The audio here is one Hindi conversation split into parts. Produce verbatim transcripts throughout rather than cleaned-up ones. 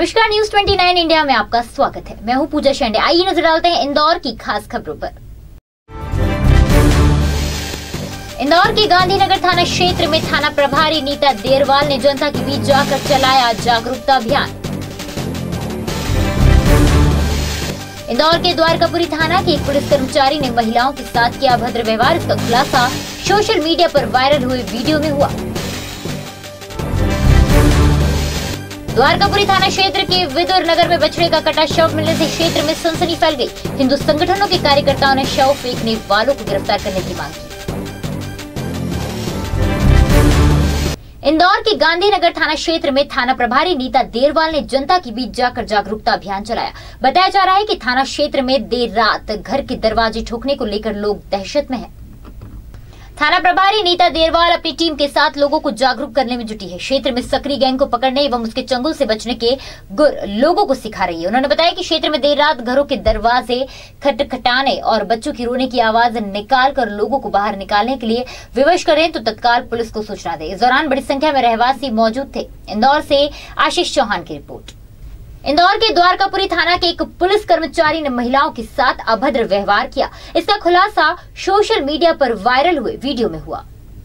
नमस्कार, न्यूज उनतीस इंडिया में आपका स्वागत है। मैं हूं पूजा शेंडे। आइए नजर डालते हैं इंदौर की खास खबरों पर। इंदौर के गांधीनगर थाना क्षेत्र में थाना प्रभारी नीता देरवाल ने जनता के बीच जाकर चलाया जागरूकता अभियान। इंदौर के द्वारकापुरी थाना के एक पुलिस कर्मचारी ने महिलाओं के साथ किया अभद्र व्यवहार। इसका खुलासा सोशल मीडिया पर वायरल हुए वीडियो में हुआ। द्वारकापुरी थाना क्षेत्र के विदुर नगर में बछड़े का कटा शव मिलने से क्षेत्र में सनसनी फैल गई। हिंदू संगठनों के कार्यकर्ताओं ने शव फेंकने वालों को गिरफ्तार करने की मांग की। इंदौर के गांधीनगर थाना क्षेत्र में थाना प्रभारी नीता देरवाल ने जनता के बीच जाकर जागरूकता अभियान चलाया। बताया जा रहा है कि थाना क्षेत्र में देर रात घर के दरवाजे ठोकने को लेकर लोग दहशत में हैं। थाना प्रभारी नीता देरवाल अपनी टीम के साथ लोगों को जागरूक करने में जुटी है। क्षेत्र में सक्रिय गैंग को पकड़ने एवं उसके चंगुल से बचने के गुर लोगों को सिखा रही है। उन्होंने बताया कि क्षेत्र में देर रात घरों के दरवाजे खटखटाने और बच्चों की रोने की आवाज निकाल कर लोगों को बाहर निकालने के लिए विवश करें तो तत्काल पुलिस को सूचना दे। इस दौरान बड़ी संख्या में रहवासी मौजूद थे। इंदौर से आशीष चौहान की रिपोर्ट। इंदौर के द्वारकापुरी थाना के एक पुलिस कर्मचारी ने महिलाओं के साथ अभद्र व्यवहार किया। इसका खुलासा सोशल मीडिया पर वायरल हुए वीडियो में हुआ।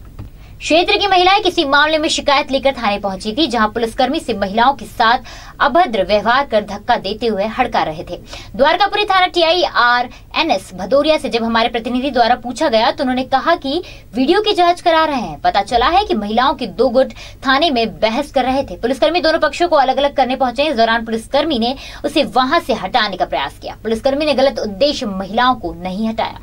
क्षेत्र की महिलाएं किसी मामले में शिकायत लेकर थाने पहुंची थी, जहां पुलिसकर्मी से महिलाओं के साथ अभद्र व्यवहार कर धक्का देते हुए हड़का रहे थे। द्वारकापुरी थाना TI R N S Bhadauria से जब हमारे प्रतिनिधि द्वारा पूछा गया तो उन्होंने कहा कि वीडियो की जांच करा रहे हैं। पता चला है कि महिलाओं के दो गुट थाने में बहस कर रहे थे। पुलिसकर्मी दोनों पक्षों को अलग अलग करने पहुंचे। इस दौरान पुलिसकर्मी ने उसे वहां से हटाने का प्रयास किया। पुलिसकर्मी ने गलत उद्देश्य महिलाओं को नहीं हटाया।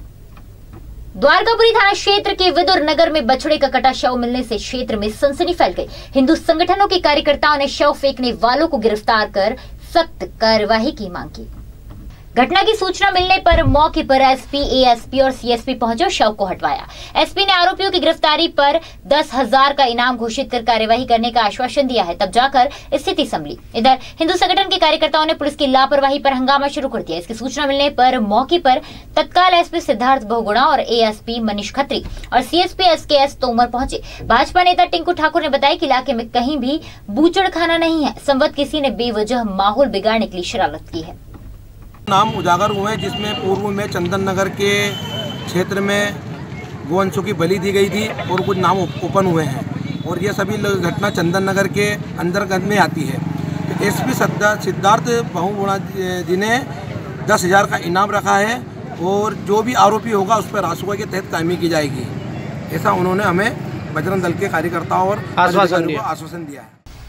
द्वारकापुरी थाना क्षेत्र के विदुर नगर में बछड़े का कटा शव मिलने से क्षेत्र में सनसनी फैल गई। हिंदू संगठनों के कार्यकर्ताओं ने शव फेंकने वालों को गिरफ्तार कर सख्त कार्रवाई की मांग की। घटना की सूचना मिलने पर मौके पर एसपी, एएसपी और सीएसपी पहुंचे और शव को हटवाया। एसपी ने आरोपियों की गिरफ्तारी पर दस हजार का इनाम घोषित कर कार्यवाही करने का आश्वासन दिया है। तब जाकर स्थिति संभली। इधर हिंदू संगठन के कार्यकर्ताओं ने पुलिस की लापरवाही पर हंगामा शुरू कर दिया। इसकी सूचना मिलने पर मौके पर तत्काल एसपी सिद्धार्थ बहुगुणा और एएसपी मनीष खत्री और सीएसपी एसकेएस तोमर पहुंचे। भाजपा नेता टिंकू ठाकुर ने बताया कि इलाके में कहीं भी बूचड़ खाना नहीं है। संवत किसी ने बेवजह माहौल बिगाड़ने के लिए शरारत की है। नाम उजागर हुए हैं, जिसमें पूर्व में चंदन नगर के क्षेत्र में गोवंशों की बलि दी गई थी और कुछ नाम ओपन हुए हैं और ये सभी घटना चंदन नगर के अंतर्गत में आती है। तो एसपी सिद्धार्थ बहुगुणा जी ने दस हजार का इनाम रखा है और जो भी आरोपी होगा उस पर रासुका के तहत कार्रवाई की जाएगी। ऐसा उन्होंने हमें बजरंग दल के कार्यकर्ताओं और आश्वासन दिया आश्वासन दिया है।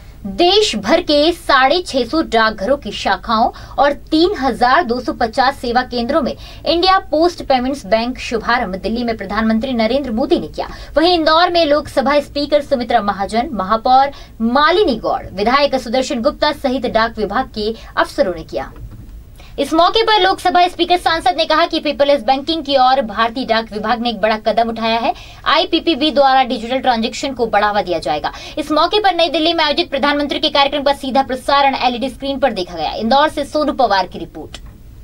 देश भर के साढ़े छह सौ डाकघरों की शाखाओं और तीन हजार दो सौ पचास सेवा केंद्रों में इंडिया पोस्ट पेमेंट्स बैंक शुभारंभ दिल्ली में प्रधानमंत्री नरेंद्र मोदी ने किया। वहीं इंदौर में लोकसभा स्पीकर सुमित्रा महाजन, महापौर मालिनी गौड़, विधायक सुदर्शन गुप्ता सहित डाक विभाग के अफसरों ने किया। इस मौके पर लोकसभा स्पीकर सांसद ने कहा कि पेपरलेस बैंकिंग की ओर भारतीय डाक विभाग ने एक बड़ा कदम उठाया है। आईपीपीबी द्वारा डिजिटल ट्रांजैक्शन को बढ़ावा दिया जाएगा। इस मौके पर नई दिल्ली में आयोजित प्रधानमंत्री के कार्यक्रम का सीधा प्रसारण एलईडी स्क्रीन पर देखा गया। इंदौर से सोनू पवार की रिपोर्ट।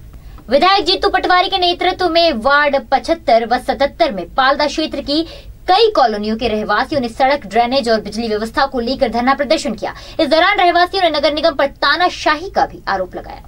विधायक जीतू पटवारी के नेतृत्व में वार्ड पचहत्तर व सतहत्तर में पालदा क्षेत्र की कई कॉलोनियों के रहवासियों ने सड़क, ड्रेनेज और बिजली व्यवस्था को लेकर धरना प्रदर्शन किया। इस दौरान रहवासियों ने नगर निगम पर तानाशाही का भी आरोप लगाया।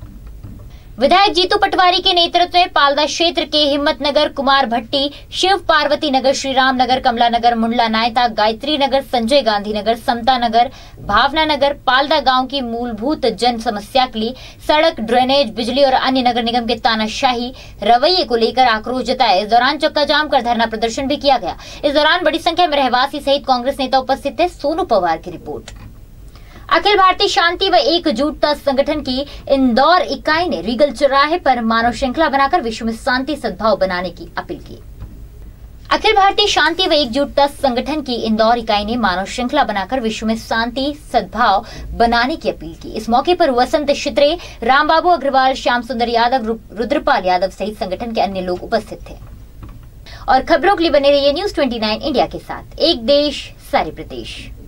विधायक जीतू पटवारी के नेतृत्व में पालदा क्षेत्र के हिम्मतनगर, कुमार भट्टी, शिव पार्वती नगर, श्री राम नगर, कमला नगर, मुंडला नायता, गायत्री नगर, संजय गांधी नगर, समता नगर, भावना नगर, पालदा गांव की मूलभूत जन समस्या के लिए सड़क, ड्रेनेज, बिजली और अन्य नगर निगम के तानाशाही रवैये को लेकर आक्रोश जताया। इस दौरान चक्का जाम कर धरना प्रदर्शन भी किया गया। इस दौरान बड़ी संख्या में रहवासी सहित कांग्रेस नेता उपस्थित थे। सोनू पवार की रिपोर्ट। अखिल भारतीय शांति व एकजुटता संगठन की इंदौर इकाई ने रीगल चौराहे पर मानव श्रृंखला बनाकर विश्व में शांति सद्भाव बनाने की अपील की। अखिल भारतीय शांति व एकजुटता संगठन की इंदौर इकाई ने मानव श्रृंखला बनाकर विश्व में शांति सद्भाव बनाने की अपील की। इस मौके पर वसंत शित्रे, रामबाबू अग्रवाल, श्याम सुंदर यादव, रुद्रपाल यादव सहित संगठन के अन्य लोग उपस्थित थे। और खबरों के लिए बने रहिए न्यूज उनतीस इंडिया के साथ। एक देश, सारे प्रदेश।